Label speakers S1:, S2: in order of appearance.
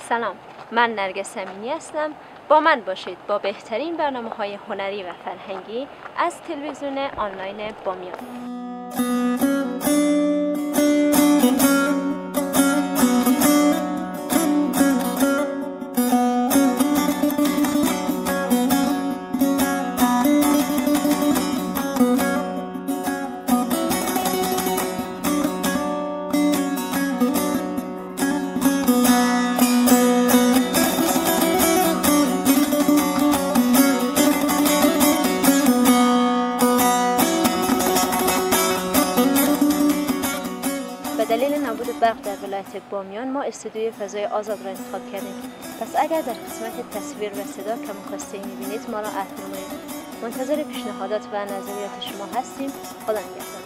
S1: سلام، من نرگس امینی هستم. با من باشید با بهترین برنامه‌های هنری و فرهنگی از تلویزیون آنلاین بامیان. به دلیل نبود برق در ولایت بامیان ما استودیوی فضای آزاد را انتخاب کردیم. پس اگر در قسمت تصویر و صدا کم کاسته می‌بینید ما را عفو نمایید. منتظر پیشنهادات و نظریات شما هستیم. خدا نگهدار.